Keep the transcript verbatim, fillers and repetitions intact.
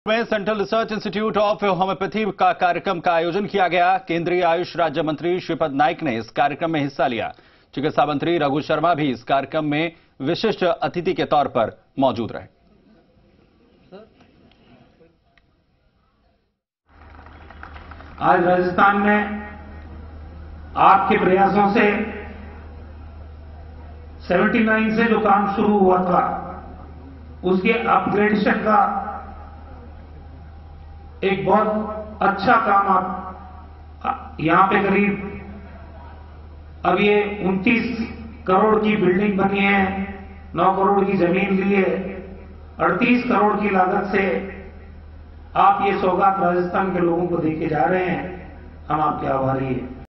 में central research institute of homeopathy का कार्यक्रम का आयोजन किया गया। केंद्रीय आयुष राज्य मंत्री श्रीपद नाइक ने इस कार्यक्रम में हिस्सा लिया। चिकित्सा मंत्री रघु शर्मा भी इस कार्यक्रम में विशिष्ट अतिथि के तौर पर मौजूद रहे। आज राजस्थान में आपके प्रयासों से उन्यासी से जो काम शुरू हुआ था उसके अपग्रेडेशन का एक बहुत अच्छा काम आप यहां पे करीब अब ये उनतीस करोड़ की बिल्डिंग बनी है, नौ करोड़ की जमीन ली है, अड़तीस करोड़ की लागत से आप ये सौगात राजस्थान के लोगों को देके जा रहे हैं। हम आपके आभारी हैं।